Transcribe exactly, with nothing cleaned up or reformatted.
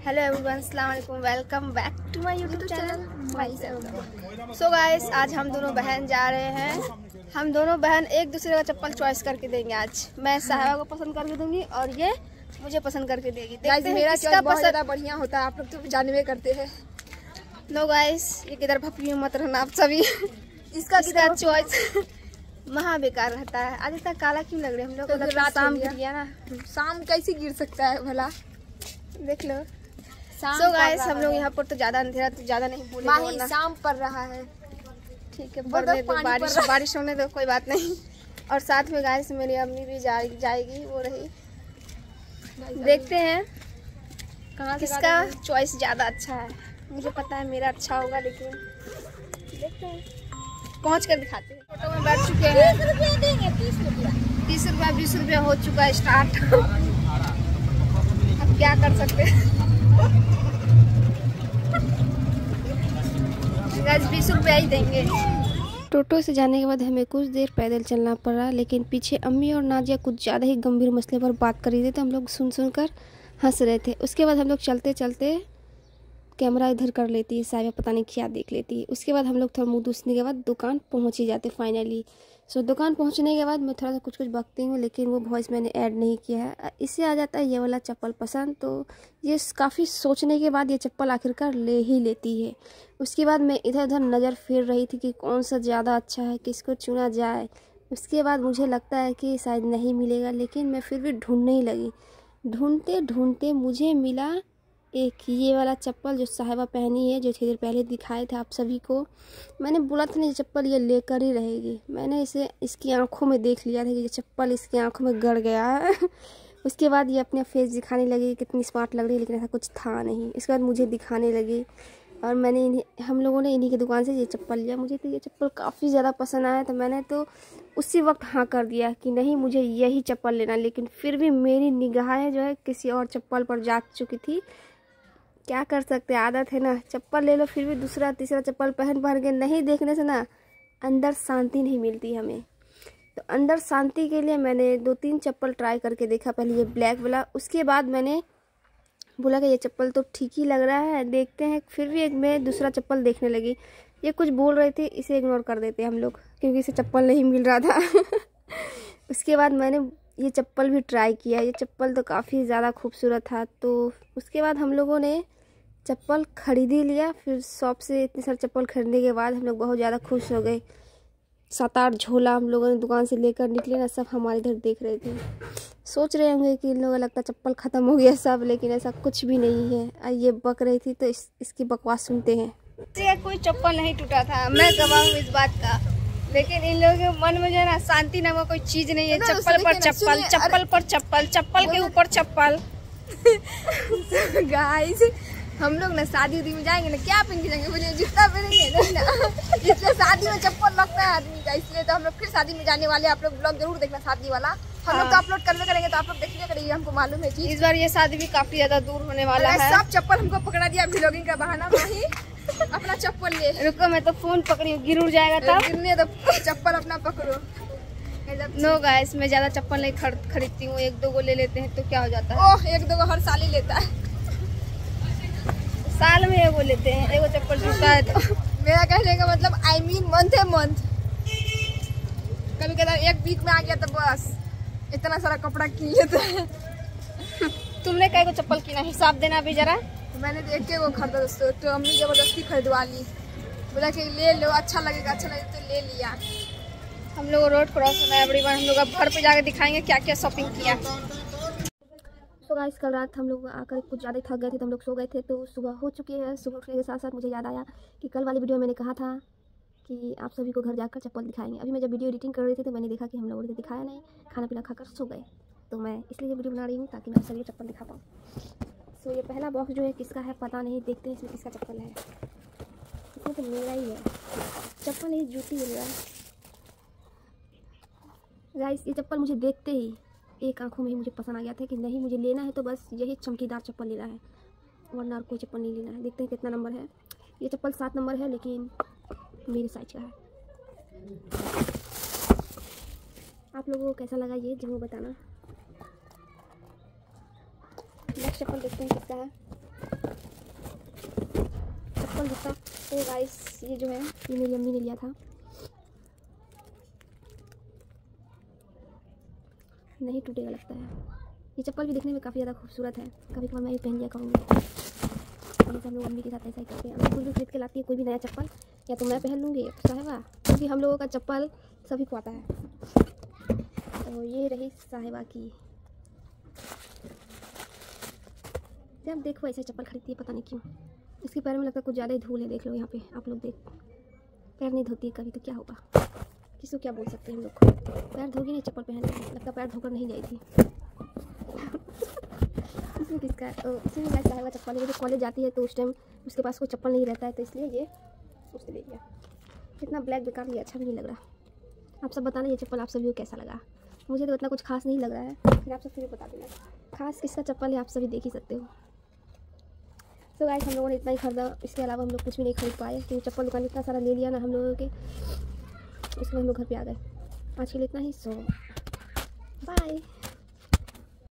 Hello everyone, अस्सलाम वालेकुम, welcome back to my YouTube channel myself. So guys, आज हम दोनों बहन जा रहे हैं। हम दोनों बहन एक दूसरे का चप्पल चॉइस करके देंगे। आज मैं साहिबा को पसंद करके दूंगी और ये मुझे पसंद करके देगी। गाइस मेरा चॉइस बहुत ज़्यादा बढ़िया होता है, आप लोग तो जानवे करते हैं। नो गाइस, ये किधर भपकी मत रहना आप सभी। इसका किधर चॉइस महा बेकार रहता है। आज तक काला क्यों लग रहे हम लोग? तो रात शाम गिर गया ना। शाम कैसे गिर सकता है भला, देख लो। सो गाइस, हम लोग यहाँ पर तो ज्यादा अंधेरा तो ज्यादा नहीं बोलेंगे, शाम पड़ रहा है। ठीक है, पढ़ने दो, बारिश बारिश होने दो, कोई बात नहीं। और साथ में गाइस मेरी अम्मी भी जा, जाएगी, वो रही। देखते हैं कहाँ किसका चॉइस ज़्यादा अच्छा है। मुझे पता है मेरा अच्छा होगा, लेकिन देखते हैं, पहुँच कर दिखाते हैं। फोटो में बैठ चुके हैं। तीस रुपया देंगे, तीस रुपया तीस रुपया बीस रुपया हो चुका है स्टार्ट। अब क्या कर सकते हैं, बीस रुपया ही देंगे। टोटो से जाने के बाद हमें कुछ देर पैदल चलना पड़ा, लेकिन पीछे अम्मी और नाजिया कुछ ज़्यादा ही गंभीर मसले पर बात कर रही थी, तो हम लोग सुन सुन कर हंस रहे थे। उसके बाद हम लोग चलते चलते कैमरा इधर कर लेती है, साहिबा पता नहीं क्या देख लेती है। उसके बाद हम लोग थोड़ा मुँह दूसने के बाद दुकान पहुँच ही जाते फाइनली। सो दुकान पहुँचने के बाद मैं थोड़ा सा कुछ कुछ बकती हूँ, लेकिन वो वॉइस मैंने ऐड नहीं किया है। इससे आ जाता है ये वाला चप्पल पसंद, तो ये काफ़ी सोचने के बाद ये चप्पल आखिरकार ले ही लेती है। उसके बाद मैं इधर उधर नज़र फेर रही थी कि कौन सा ज़्यादा अच्छा है, किसको चुना जाए। उसके बाद मुझे लगता है कि शायद नहीं मिलेगा, लेकिन मैं फिर भी ढूंढने ही लगी। ढूंढते ढूंढते मुझे मिला एक ये वाला चप्पल जो साहिबा पहनी है, जो थोड़ी देर पहले दिखाए थे आप सभी को। मैंने बोला था ना ये चप्पल ये लेकर ही रहेगी। मैंने इसे इसकी आंखों में देख लिया था कि ये चप्पल इसकी आंखों में गड़ गया है। उसके बाद ये अपने फेस दिखाने लगी कितनी स्मार्ट लग रही है, लेकिन ऐसा कुछ था नहीं। इसके बाद मुझे दिखाने लगी और मैंने इन्हीं हम लोगों ने इन्हीं की दुकान से ये चप्पल लिया। मुझे तो ये चप्पल काफ़ी ज़्यादा पसंद आया, तो मैंने तो उसी वक्त हाँ कर दिया कि नहीं मुझे यही चप्पल लेना। लेकिन फिर भी मेरी निगाहें जो है किसी और चप्पल पर जा चुकी थी। क्या कर सकते हैं, आदत है ना। चप्पल ले लो फिर भी दूसरा तीसरा चप्पल पहन पहन के नहीं देखने से ना अंदर शांति नहीं मिलती हमें। तो अंदर शांति के लिए मैंने दो तीन चप्पल ट्राई करके देखा। पहले ये ब्लैक वाला, उसके बाद मैंने बोला कि ये चप्पल तो ठीक ही लग रहा है, देखते हैं। फिर भी एक मैं दूसरा चप्पल देखने लगी। ये कुछ बोल रहे थे, इसे इग्नोर कर देते हम लोग, क्योंकि इसे चप्पल नहीं मिल रहा था। उसके बाद मैंने ये चप्पल भी ट्राई किया। ये चप्पल तो काफ़ी ज़्यादा खूबसूरत था। तो उसके बाद हम लोगों ने चप्पल खरीद ही लिया। फिर शॉप से इतने सारे चप्पल खरीदने के बाद हम लोग बहुत ज़्यादा खुश हो गए। सात आठ झोला हम लोगों ने दुकान से लेकर निकले ना, सब हमारे इधर देख रहे थे। सोच रहे होंगे कि इन लोगों लगता चप्पल ख़त्म हो गया सब, लेकिन ऐसा कुछ भी नहीं है। ये बक रही थी, तो इस, इसकी बकवास सुनते हैं। कोई चप्पल नहीं टूटा था, मैं गवाह हूँ इस बात का। लेकिन इन लोगों के मन में जो है ना शांति नामक कोई चीज़ नहीं है। चप्पल पर चप्पल, चप्पल पर चप्पल, चप्पल के ऊपर चप्पल। गाइस हम लोग ना शादी उदी में जाएंगे ना, क्या पहन के जाएंगे? मुझे जूता पहनेंगे नहीं ना। इसलिए शादी में चप्पल लगता है आदमी का, इसलिए तो हम लोग फिर शादी में जाने वाले। आप लोग ब्लॉग जरूर देखना शादी वाला। हम लोग तो अपलोड करने करेंगे, तो आप लोग देखिए करेंगे, हमको मालूम है चीज। इस बार ये शादी भी काफी ज्यादा दूर होने वाला है। सब चप्पल हमको पकड़ा दिया व्लॉगिंग का बहाना। वही अपना चप्पल ले। रुको, मैं तो फोन पकड़ी हूँ, गिर उड़ जाएगा तब। गिरने तो चप्पल अपना पकड़ो। नो गाइस, मैं ज्यादा चप्पल नहीं खरीद खरीदती हूँ। एक दो को ले लेते हैं तो क्या हो जाता है। ओह, एक दो को हर साल ही लेता है। साल में एगो लेते हैं, एगो चप्पल टूटा है तो। मेरा कहने का मतलब आई मीन मंथ है मंथ। कभी कभी एक वीक में आ गया तो बस इतना सारा कपड़ा किन लेते हैं। तुमने कई को चप्पल किना, हिसाब देना भी जरा। मैंने तो एक को खरीदा दोस्तों, तो अम्मी जबरदस्ती खरीदवा ली। बोला कि ले लो, अच्छा लगेगा, अच्छा लगेगा तो ले लिया। हम लोग रोड क्रॉस होना है एवरीवन। हम लोग अब घर पे जाकर दिखाएंगे क्या क्या शॉपिंग किया। तो गाइस, कल रात हम लोग आकर कुछ ज़्यादा थक गए थे, तो हम लोग सो गए थे। तो सुबह हो चुकी है। सुबह उठने के साथ साथ मुझे याद आया कि कल वाली वीडियो में मैंने कहा था कि आप सभी को घर जाकर चप्पल दिखाएंगे। अभी मैं जब वीडियो एडिटिंग कर रही थी तो मैंने देखा कि हम लोगों ने दिखाया नहीं, खाना पीना खाकर सो गए। तो मैं इसलिए वीडियो बना रही हूँ ताकि मैं सभी चप्पल दिखा पाऊँ। सो ये पहला बॉक्स जो है किसका है पता नहीं, देखते हैं इसमें किसका चप्पल है। इसमें तो मेरा ही है चप्पल, नहीं जूती मिल रहा है। गाइस, ये चप्पल मुझे देखते ही एक आंखों में ही मुझे पसंद आ गया था कि नहीं मुझे लेना है तो बस यही चमकीदार चप्पल लेना है, वरना और कोई चप्पल नहीं लेना है। देखते हैं कितना नंबर है। ये चप्पल सात नंबर है, लेकिन मेरे साइज का है। आप लोगों को कैसा लगा ये जरूर बताना। नेक्स्ट चप्पल देखते हैं किसका है। तो गाइस ये जो है ये मेरी अम्मी ने लिया था, नहीं टूटेगा लगता है। ये चप्पल भी दिखने में काफ़ी ज़्यादा खूबसूरत है, कभी कभार मैं भी पहन लिया करूँगी। हम लोग अम्मी के साथ ऐसा ही करते हैं, अम्मी कुछ भी खरीद के लाती है कोई भी नया चप्पल, या तो मैं पहन लूँगी या तो साहिबा, क्योंकि हम लोगों का चप्पल सभी को आता है। तो ये रही साहिबा की। जब देखो ऐसे चप्पल खरीदती है पता नहीं क्यों, इसके पैर में लगता है कुछ ज़्यादा ही धूल है। देख लो यहाँ पे आप लोग, देख पैर नहीं धोती है कभी, तो क्या होगा, किसको क्या बोल सकते हैं हम लोग। पैर धोगी नहीं चप्पल पहन के, लगता पैर धोकर नहीं गई थी। इसमें किसका इसी में कैसा है चप्पल, जब कॉलेज जाती है तो उस टाइम उसके पास कोई चप्पल नहीं रहता है, तो इसलिए ये उसने ले लिया। इतना ब्लैक बेकार लिया, अच्छा भी नहीं लग रहा। आप सब बताना ये चप्पल आप सभी को कैसा लगा। मुझे तो इतना कुछ खास नहीं लग रहा है, फिर आप सब फिर बता देना खास किसका चप्पल है, आप सभी देख ही सकते हो। सो गाइस हम लोगों ने इतना ही खरीदा, इसके अलावा हम लोग कुछ भी नहीं खरीद पाए, क्योंकि चप्पल दुकान इतना सारा ले लिया ना हम लोगों के, उसके बाद हम लोग घर पे आ गए। आज के लिए इतना ही, सो बाय।